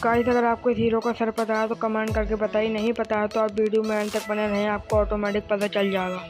Guys अगर आपको इस हीरो का सर पता है तो कमेंट करके बताइए, नहीं पता है तो आप वीडियो में एंड तक बने रहें, आपको ऑटोमेटिक पता चल जाएगा।